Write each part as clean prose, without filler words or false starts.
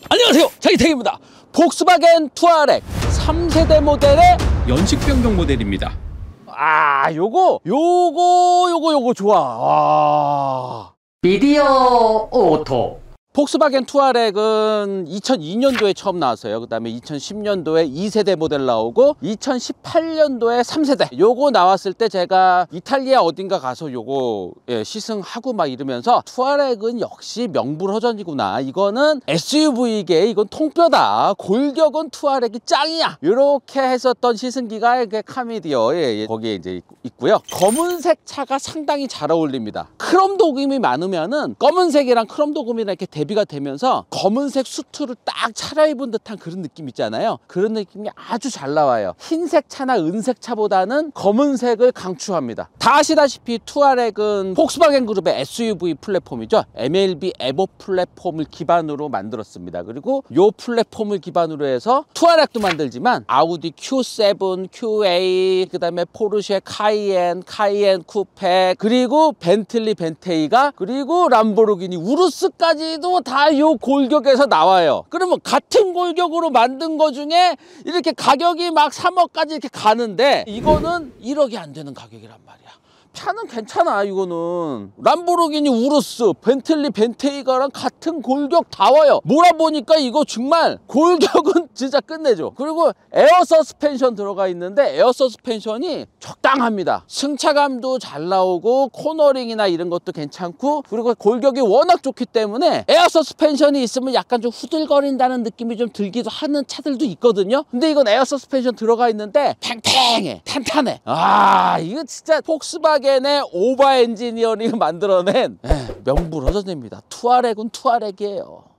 안녕하세요, 장희택입니다. 폭스바겐 투아렉 3세대 모델의 연식 변경 모델입니다. 요거 좋아. 미디어 오토. 폭스바겐 투아렉은 2002년도에 처음 나왔어요. 그 다음에 2010년도에 2세대 모델 나오고 2018년도에 3세대 요거 나왔을 때 제가 이탈리아 어딘가 가서 요거 시승하고 막 이러면서 투아렉은 역시 명불허전이구나, 이거는 SUV계 이건 통뼈다, 골격은 투아렉이 짱이야, 이렇게 했었던 시승기가 카미디어에 거기에 이제 있고요. 검은색 차가 상당히 잘 어울립니다. 크롬 도금이 많으면은 검은색이랑 크롬 도금이랑 이렇게 대비가 되면서 검은색 수트를 딱 차려입은 듯한 그런 느낌 있잖아요. 그런 느낌이 아주 잘 나와요. 흰색 차나 은색 차보다는 검은색을 강추합니다. 다 아시다시피 투아렉은 폭스바겐 그룹의 SUV 플랫폼이죠. MLB 에보 플랫폼을 기반으로 만들었습니다. 그리고 이 플랫폼을 기반으로 해서 투아렉도 만들지만 아우디 Q7, QA, 그 다음에 포르쉐 카이엔, 카이엔 쿠페, 그리고 벤틀리 벤테이가, 그리고 람보르기니 우루스까지도 다 이 골격에서 나와요. 그러면 같은 골격으로 만든 거 중에 이렇게 가격이 막 3억까지 이렇게 가는데 이거는 1억이 안 되는 가격이란 말이야. 차는 괜찮아. 이거는 람보르기니 우루스, 벤틀리 벤테이가랑 같은 골격 다 와요. 몰아보니까 이거 정말 골격은 진짜 끝내줘. 그리고 에어 서스펜션 들어가 있는데 에어 서스펜션이 적당합니다. 승차감도 잘 나오고 코너링이나 이런 것도 괜찮고, 그리고 골격이 워낙 좋기 때문에 에어 서스펜션이 있으면 약간 좀 후들거린다는 느낌이 좀 들기도 하는 차들도 있거든요. 근데 이건 에어 서스펜션 들어가 있는데 팽팽해, 탄탄해. 이거 진짜 폭스바겐의 오버 엔지니어링을 만들어낸 명불허전입니다. 투아렉은 투아렉이에요.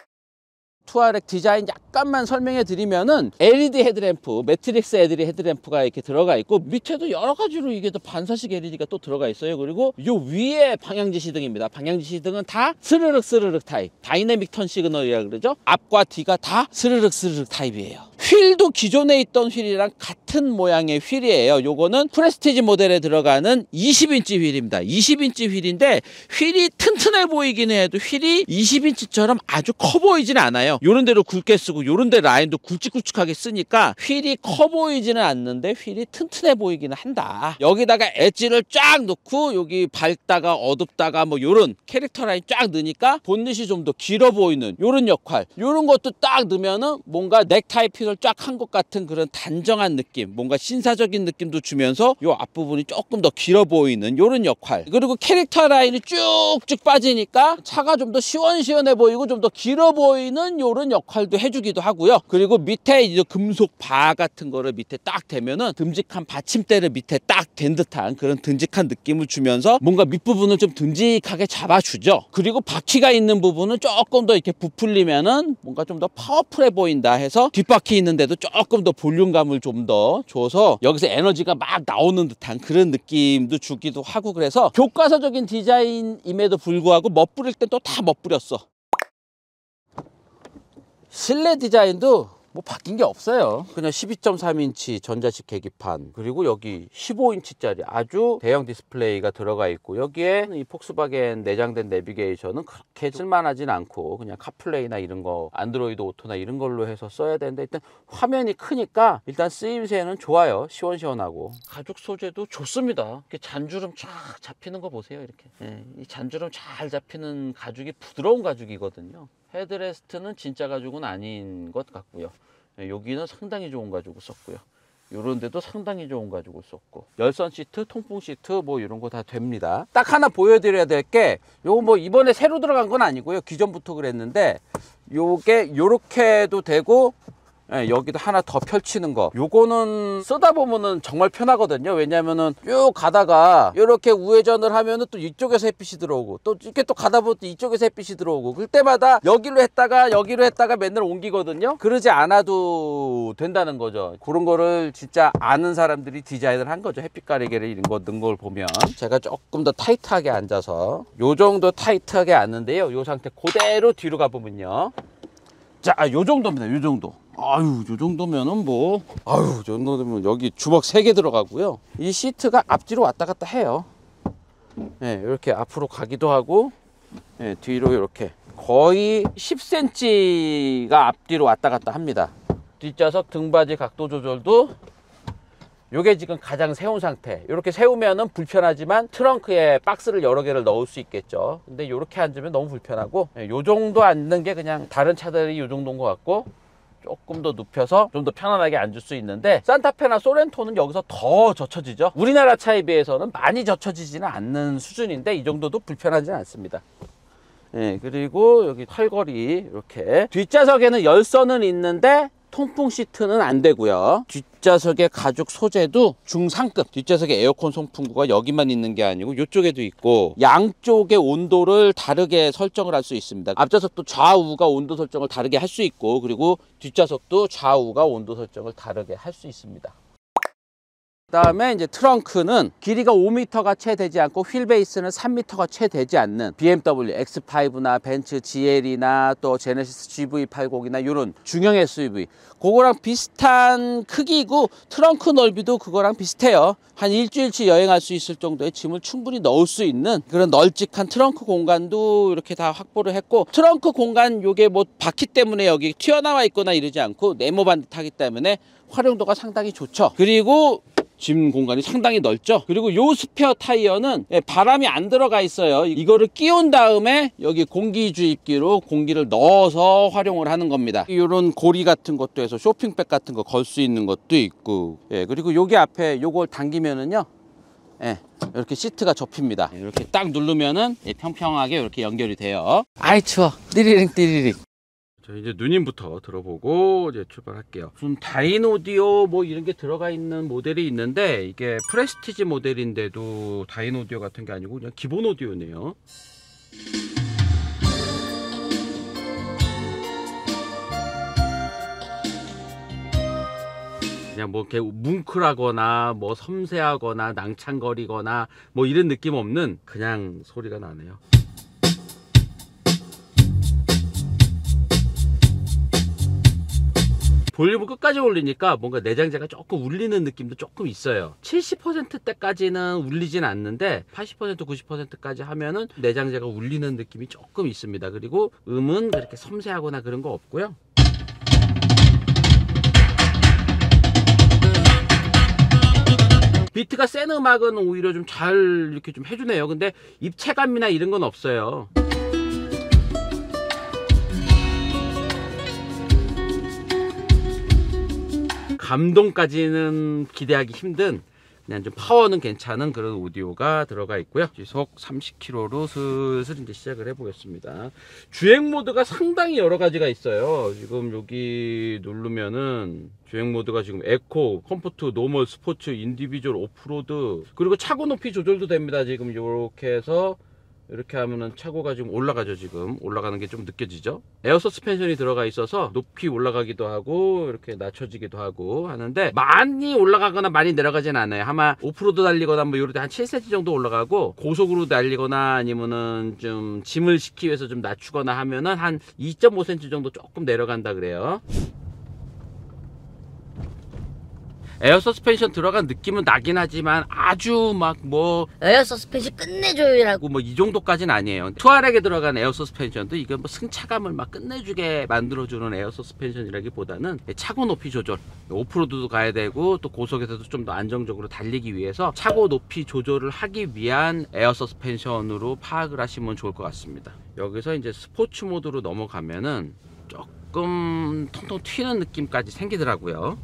투아렉 디자인 약간만 설명해 드리면은 LED 헤드램프, 매트릭스 LED 헤드램프가 이렇게 들어가 있고, 밑에도 여러 가지로 이게 또 반사식 LED가 또 들어가 있어요. 그리고 요 위에 방향지시등입니다. 방향지시등은 다 스르륵 타입, 다이내믹 턴 시그널이라 그러죠. 앞과 뒤가 다 스르륵 타입이에요. 휠도 기존에 있던 휠이랑 같은 모양의 휠이에요. 요거는 프레스티지 모델에 들어가는 20인치 휠입니다. 20인치 휠인데 휠이 튼튼해 보이긴 해도 휠이 20인치처럼 아주 커 보이지는 않아요. 요런 데로 굵게 쓰고 요런 데 라인도 굵직굵직하게 쓰니까 휠이 커 보이지는 않는데 휠이 튼튼해 보이기는 한다. 여기다가 엣지를 쫙 넣고 여기 밝다가 어둡다가 뭐 요런 캐릭터 라인 쫙 넣으니까 본닛이 좀 더 길어 보이는 요런 역할, 요런 것도 딱 넣으면은 뭔가 넥타이 핀을 쫙 한 것 같은 그런 단정한 느낌, 뭔가 신사적인 느낌도 주면서 요 앞부분이 조금 더 길어 보이는 요런 역할, 그리고 캐릭터 라인이 쭉쭉 빠지니까 차가 좀 더 시원시원해 보이고 좀 더 길어 보이는 요런 역할도 해주기도 하고요. 그리고 밑에 이제 금속 바 같은 거를 밑에 딱 대면은 듬직한 받침대를 밑에 딱 댄 듯한 그런 듬직한 느낌을 주면서 뭔가 밑부분을 좀 듬직하게 잡아주죠. 그리고 바퀴가 있는 부분은 조금 더 이렇게 부풀리면은 뭔가 좀 더 파워풀해 보인다 해서 뒷바퀴 있는데도 조금 더 볼륨감을 좀 더 줘서 여기서 에너지가 막 나오는 듯한 그런 느낌도 주기도 하고, 그래서 교과서적인 디자인임에도 불구하고 멋부릴 땐 또 다 멋부렸어. 실내 디자인도 뭐 바뀐 게 없어요. 그냥 12.3인치 전자식 계기판, 그리고 여기 15인치짜리 아주 대형 디스플레이가 들어가 있고, 여기에 이 폭스바겐 내장된 내비게이션은 그렇게 쓸만하진 않고 그냥 카플레이나 이런 거, 안드로이드 오토나 이런 걸로 해서 써야 되는데, 일단 화면이 크니까 일단 쓰임새는 좋아요. 시원시원하고 가죽 소재도 좋습니다. 이렇게 잔주름 쫙 잡히는 거 보세요. 이렇게 이 잔주름 잘 잡히는 가죽이 부드러운 가죽이거든요. 헤드레스트는 진짜 가죽은 아닌 것 같고요. 여기는 상당히 좋은 가죽을 썼고요. 요런 데도 상당히 좋은 가죽을 썼고, 열선 시트, 통풍 시트 뭐 이런 거 다 됩니다. 딱 하나 보여드려야 될 게, 요거 뭐 이번에 새로 들어간 건 아니고요. 기존부터 그랬는데 요게 요렇게도 되고, 여기도 하나 더 펼치는 거, 요거는 쓰다 보면은 정말 편하거든요. 왜냐면은 쭉 가다가 이렇게 우회전을 하면은 또 이쪽에서 햇빛이 들어오고, 또 이렇게 또 가다 보면 또 이쪽에서 햇빛이 들어오고, 그때마다 여기로 했다가 맨날 옮기거든요. 그러지 않아도 된다는 거죠. 그런 거를 진짜 아는 사람들이 디자인을 한 거죠. 햇빛 가리개를 이런 거 넣은 걸 보면. 제가 조금 더 타이트하게 앉아서 요 정도 타이트하게 앉는데요. 요 상태 그대로 뒤로 가보면요, 자, 요 정도입니다. 요 정도. 요 정도면은 요 정도면 여기 주먹 3개 들어가고요. 이 시트가 앞뒤로 왔다 갔다 해요. 이렇게 앞으로 가기도 하고, 뒤로 이렇게 거의 10cm가 앞뒤로 왔다 갔다 합니다. 뒷좌석 등받이 각도 조절도 요게 지금 가장 세운 상태. 이렇게 세우면은 불편하지만 트렁크에 박스를 여러 개를 넣을 수 있겠죠. 근데 이렇게 앉으면 너무 불편하고, 요 정도 앉는 게 그냥 다른 차들이 요 정도인 것 같고, 조금 더 눕혀서 좀 더 편안하게 앉을 수 있는데, 산타페나 소렌토는 여기서 더 젖혀지죠. 우리나라 차에 비해서는 많이 젖혀지지는 않는 수준인데 이 정도도 불편하지는 않습니다. 예, 그리고 여기 털걸이 이렇게 뒷좌석에는 열선은 있는데 통풍 시트는 안 되고요. 뒷좌석의 가죽 소재도 중상급. 뒷좌석에 에어컨 송풍구가 여기만 있는 게 아니고 이쪽에도 있고, 양쪽의 온도를 다르게 설정을 할 수 있습니다. 앞좌석도 좌우가 온도 설정을 다르게 할 수 있고, 그리고 뒷좌석도 좌우가 온도 설정을 다르게 할 수 있습니다. 그다음에 이제 트렁크는 길이가 5m가 채 되지 않고 휠 베이스는 3m가 채 되지 않는 BMW X5나 벤츠 GL이나 또 제네시스 GV80이나 이런 중형 SUV, 그거랑 비슷한 크기이고 트렁크 넓이도 그거랑 비슷해요. 한 일주일치 여행할 수 있을 정도의 짐을 충분히 넣을 수 있는 그런 널찍한 트렁크 공간도 이렇게 다 확보를 했고, 트렁크 공간 요게 뭐 바퀴 때문에 여기 튀어나와 있거나 이러지 않고 네모 반듯하기 때문에 활용도가 상당히 좋죠. 그리고 짐 공간이 상당히 넓죠. 그리고 요 스페어 타이어는 바람이 안 들어가 있어요. 이거를 끼운 다음에 여기 공기 주입기로 공기를 넣어서 활용을 하는 겁니다. 이런 고리 같은 것도 해서 쇼핑백 같은 거 걸 수 있는 것도 있고, 그리고 여기 앞에 요걸 당기면은요, 이렇게 시트가 접힙니다. 이렇게 딱 누르면은 평평하게 이렇게 연결이 돼요. 아이 추워. 띠리링 띠리링. 자, 이제 누님부터 들어보고 이제 출발할게요. 무슨 다인오디오 뭐 이런 게 들어가 있는 모델이 있는데, 이게 프레스티지 모델인데도 다인오디오 같은 게 아니고 그냥 기본 오디오네요. 그냥 뭐 이렇게 뭉클하거나 뭐 섬세하거나 낭창거리거나 뭐 이런 느낌 없는 그냥 소리가 나네요. 볼륨을 끝까지 올리니까 뭔가 내장재가 조금 울리는 느낌도 조금 있어요. 70%대까지는 울리진 않는데 80% 90%까지 하면은 내장재가 울리는 느낌이 조금 있습니다. 그리고 음은 그렇게 섬세하거나 그런 거 없고요. 비트가 센 음악은 오히려 좀 잘 이렇게 좀 해주네요. 근데 입체감이나 이런 건 없어요. 감동까지는 기대하기 힘든, 그냥 좀 파워는 괜찮은 그런 오디오가 들어가 있고요. 시속 30km로 슬슬 이제 시작을 해보겠습니다. 주행 모드가 상당히 여러 가지가 있어요. 지금 여기 누르면은 주행 모드가 지금 에코, 컴포트, 노멀, 스포츠, 인디비주얼, 오프로드, 그리고 차고 높이 조절도 됩니다. 지금 이렇게 해서 이렇게 하면은 차고가 지금 올라가죠. 지금 올라가는 게 좀 느껴지죠. 에어 서스펜션이 들어가 있어서 높이 올라가기도 하고 이렇게 낮춰지기도 하고 하는데, 많이 올라가거나 많이 내려가진 않아요. 아마 오프로드 달리거나 뭐 이럴 때 한 7cm 정도 올라가고, 고속으로 달리거나 아니면은 좀 짐을 싣기 위해서 좀 낮추거나 하면은 한 2.5cm 정도 조금 내려간다 그래요. 에어 서스펜션 들어간 느낌은 나긴 하지만 아주 막 뭐 에어 서스펜션 끝내줘요라고 뭐 이 정도까지는 아니에요. 투아렉에 들어간 에어 서스펜션도 이게 뭐 승차감을 막 끝내주게 만들어주는 에어 서스펜션이라기보다는 차고 높이 조절, 오프로드도 가야 되고 또 고속에서도 좀 더 안정적으로 달리기 위해서 차고 높이 조절을 하기 위한 에어 서스펜션으로 파악을 하시면 좋을 것 같습니다. 여기서 이제 스포츠 모드로 넘어가면은 조금 통통 튀는 느낌까지 생기더라고요.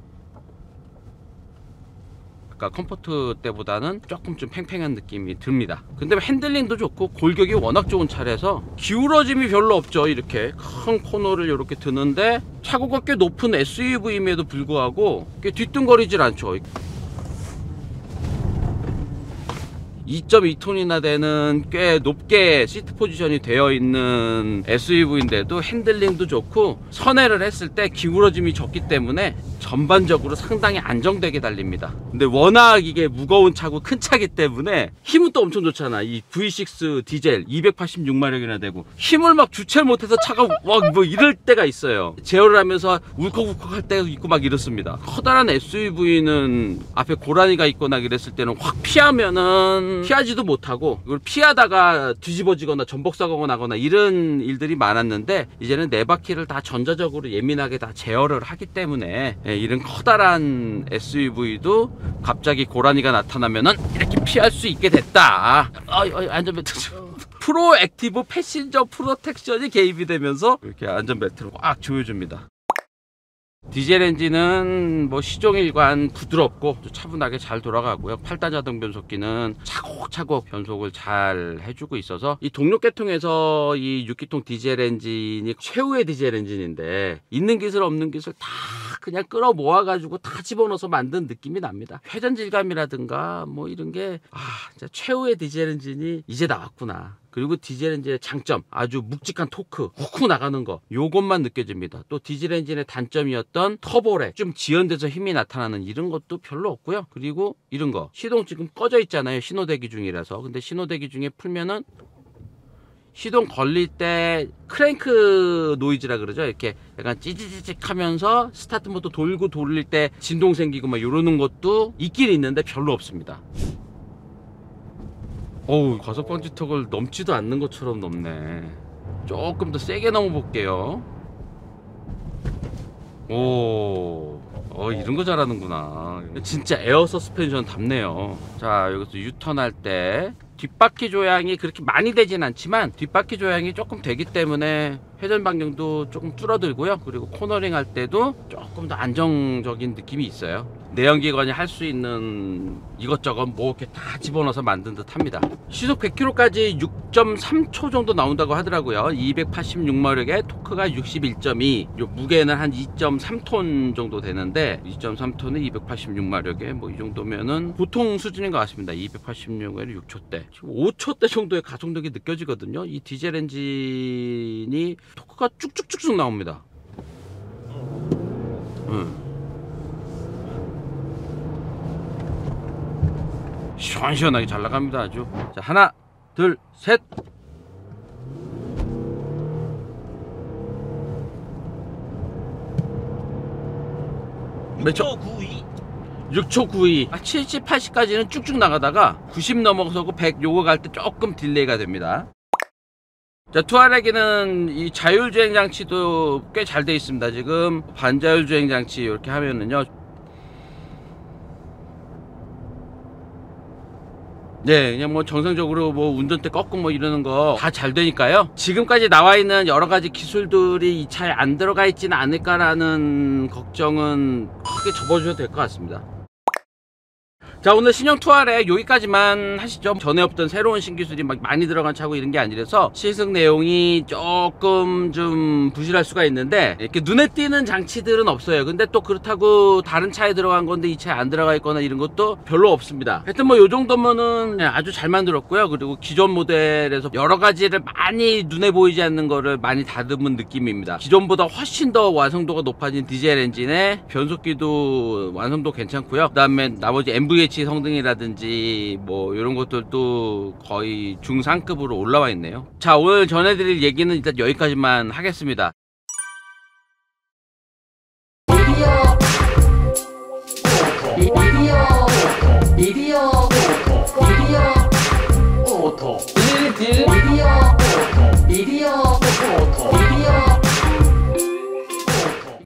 아까 컴포트 때보다는 조금 좀 팽팽한 느낌이 듭니다. 근데 핸들링도 좋고 골격이 워낙 좋은 차라서 기울어짐이 별로 없죠. 이렇게 큰 코너를 이렇게 드는데 차고가 꽤 높은 SUV임에도 불구하고 뒤뚱거리질 않죠. 2.2톤이나 되는 꽤 높게 시트 포지션이 되어 있는 SUV인데도 핸들링도 좋고, 선회를 했을 때 기울어짐이 적기 때문에 전반적으로 상당히 안정되게 달립니다. 근데 워낙 이게 무거운 차고 큰 차기 때문에 힘은 또 엄청 좋잖아. 이 V6 디젤 286마력이나 되고 힘을 막 주체를 못해서 차가 막 뭐 이럴 때가 있어요. 제어를 하면서 울컥울컥 할 때도 있고 막 이렇습니다. 커다란 SUV는 앞에 고라니가 있거나 이랬을 때는 확 피하면은 이거는 피하지도 못하고 이걸 피하다가 뒤집어지거나 전복사고가 나거나 이런 일들이 많았는데 이제는 네 바퀴를 다 전자적으로 예민하게 다 제어를 하기 때문에 이런 커다란 SUV도 갑자기 고라니가 나타나면은 이렇게 피할 수 있게 됐다. 안전벨트 프로 액티브 패신저 프로텍션이 개입이 되면서 이렇게 안전벨트를 꽉 조여줍니다. 디젤 엔진은 뭐 시종일관 부드럽고 차분하게 잘 돌아가고요. 8단 자동 변속기는 차곡차곡 변속을 잘 해주고 있어서 이 동력 계통에서 이 6기통 디젤 엔진이 최후의 디젤 엔진인데 있는 기술 없는 기술 다 그냥 끌어 모아가지고 다 집어넣어서 만든 느낌이 납니다. 회전 질감이라든가 뭐 이런 게 진짜 최후의 디젤 엔진이 이제 나왔구나. 그리고 디젤 엔진의 장점, 아주 묵직한 토크, 훅훅 나가는 거, 요것만 느껴집니다. 또 디젤 엔진의 단점이었던 터보렉, 좀 지연돼서 힘이 나타나는 이런 것도 별로 없고요. 그리고 이런 거, 시동 지금 꺼져 있잖아요. 신호 대기 중이라서. 근데 신호 대기 중에 풀면은 시동 걸릴 때 크랭크 노이즈라 그러죠. 이렇게 약간 찌지직 하면서 스타트 모드 돌고 돌릴 때 진동 생기고 막 이러는 것도 있긴 있는데 별로 없습니다. 어우, 가속 방지턱을 넘지도 않는 것처럼 넘네. 조금 더 세게 넘어볼게요. 오, 이런 거 잘하는구나. 진짜 에어 서스펜션 답네요. 자, 여기서 유턴할 때 뒷바퀴 조향이 그렇게 많이 되진 않지만 뒷바퀴 조향이 조금 되기 때문에 회전 반경도 조금 줄어들고요. 그리고 코너링 할 때도 조금 더 안정적인 느낌이 있어요. 내연기관이 할 수 있는 이것저것 뭐 이렇게 다 집어넣어서 만든 듯 합니다. 시속 100km까지 6.3초 정도 나온다고 하더라고요. 286마력에 토크가 61.2, 요 무게는 한 2.3톤 정도 되는데 2.3톤에 286마력에 뭐 이 정도면은 보통 수준인 것 같습니다. 286마력에 6초대, 지금 5초대 정도의 가속력이 느껴지거든요. 이 디젤 엔진이 토크가 쭉쭉쭉쭉 나옵니다. 시원시원하게 잘 나갑니다. 아주. 자, 하나, 둘, 셋. 몇 초? 6초 92. 70, 80까지는 쭉쭉 나가다가 90 넘어서고 100 요거 갈 때 조금 딜레이가 됩니다. 자, 투아렉에는 이 자율주행 장치도 꽤 잘 돼 있습니다. 지금 반자율주행 장치 이렇게 하면은요, 네, 그냥 뭐 정상적으로 뭐 운전대 꺾고 뭐 이러는 거 다 잘 되니까요. 지금까지 나와 있는 여러 가지 기술들이 이 차에 안 들어가 있지는 않을까라는 걱정은 크게 접어주셔도 될 것 같습니다. 자, 오늘 신형 투아렉 여기까지만 하시죠. 전에 없던 새로운 신기술이 막 많이 들어간 차고 이런 게 아니라서 시승 내용이 조금 좀 부실할 수가 있는데 이렇게 눈에 띄는 장치들은 없어요. 근데 또 그렇다고 다른 차에 들어간 건데 이 차에 안 들어가 있거나 이런 것도 별로 없습니다. 하여튼 뭐 요 정도면은 아주 잘 만들었고요. 그리고 기존 모델에서 여러 가지를 많이 눈에 보이지 않는 거를 많이 다듬은 느낌입니다. 기존보다 훨씬 더 완성도가 높아진 디젤 엔진에 변속기도 완성도 괜찮고요. 그 다음에 나머지 MVH 성능이라든지 뭐 이런 것들도 거의 중상급으로 올라와 있네요. 자, 오늘 전해드릴 얘기는 일단 여기까지만 하겠습니다. 미디어 오토